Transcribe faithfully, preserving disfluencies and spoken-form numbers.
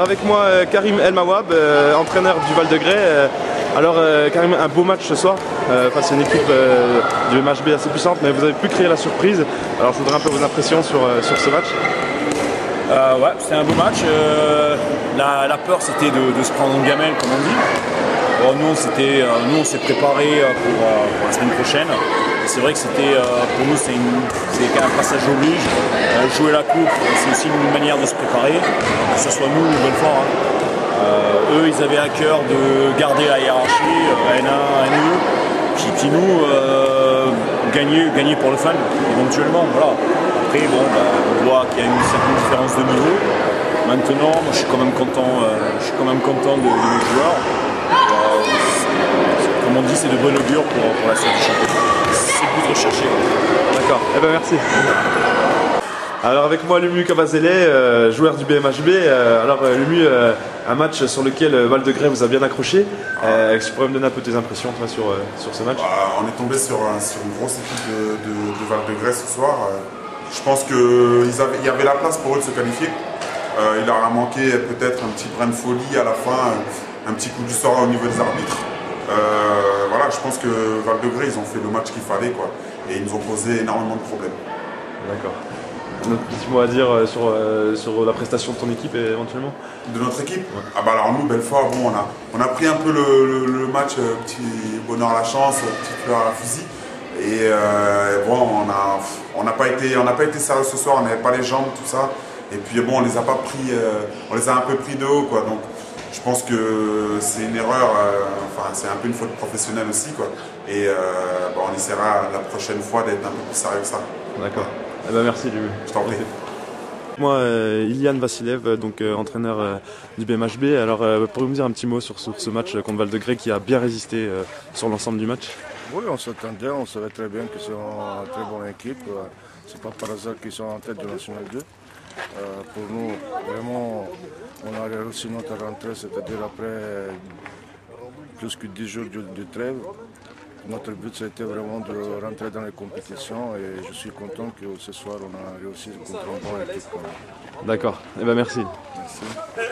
Alors avec moi euh, Karim El Mawab, euh, entraîneur du Val-de-Grès. Euh, alors euh, Karim, un beau match ce soir euh, face à une équipe euh, du M H B assez puissante, mais vous avez pu créer la surprise. Alors je voudrais un peu vos impressions sur, euh, sur ce match. Euh, ouais, c'était un beau match. Euh, la, la peur c'était de, de se prendre une gamelle comme on dit. Bon, nous on s'était, euh, nous on s'est préparé pour, euh, pour la semaine prochaine. C'est vrai que c'était euh, pour nous c'est un passage oblige. Euh, jouer la coupe, c'est aussi une manière de se préparer, que ce soit nous ou Belfort. Hein. Euh, eux ils avaient à cœur de garder la hiérarchie, euh, N un, N deux, puis, puis nous euh, gagner, gagner pour le fun éventuellement. Voilà. Après bon, bah, on voit qu'il y a une certaine différence de niveau. Maintenant, moi, je suis quand même content, euh, je suis quand même content de, de mes joueurs. Euh, comme on dit, c'est de bon augure pour, pour la suite du championnat. C'est plus recherché. D'accord, eh ben merci. Alors avec moi Lumu Cavazele, euh, joueur du B M H B. Euh, alors euh, Lumu, euh, un match sur lequel euh, Val-de-Grès vous a bien accroché. Euh, tu pourrais me donner un peu tes impressions toi, sur, euh, sur ce match? Bah, on est tombé sur, sur une grosse équipe de, de, de Val-de-Grès ce soir. Euh, je pense qu'il y avait la place pour eux de se qualifier. Euh, il leur a manqué peut-être un petit brin de folie à la fin, un petit coup du sort au niveau des arbitres. Euh, voilà, je pense que Val-de-Grès, ils ont fait le match qu'il fallait, quoi, et ils nous ont posé énormément de problèmes. D'accord. Un autre petit mot à dire sur, euh, sur la prestation de ton équipe éventuellement? De notre équipe? Ouais. Ah bah alors nous, Belfort, bon, on, a, on a pris un peu le, le, le match, euh, petit bonheur à la chance, petit fleur à la fusil. Et euh, bon, on n'a on n'a pas été, on n'a pas été sérieux ce soir, on n'avait pas les jambes, tout ça. Et puis bon, on les a pas pris, euh, on les a un peu pris de haut, quoi. Donc je pense que c'est une erreur, euh, enfin c'est un peu une faute professionnelle aussi, quoi. Et euh, bon, on essaiera la prochaine fois d'être un peu plus sérieux que ça. D'accord. Eh ben merci Lumu. Je t'en prie. Moi, euh, Ilian Vassilev, donc euh, entraîneur euh, du B M H B. Alors, euh, pourriez-vous me dire un petit mot sur, sur ce match contre Val-de-Grès qui a bien résisté euh, sur l'ensemble du match? Oui, on s'attendait, on savait très bien qu'ils sont une très bonne équipe. C'est pas par hasard qu'ils sont en tête de National deux. Euh, pour nous, vraiment, on a réussi notre rentrée, c'est-à-dire après plus que dix jours de, de trêve. Notre but, c'était vraiment de rentrer dans les compétitions et je suis content que ce soir, on a réussi contre un bon équipe. D'accord, eh ben merci. Merci.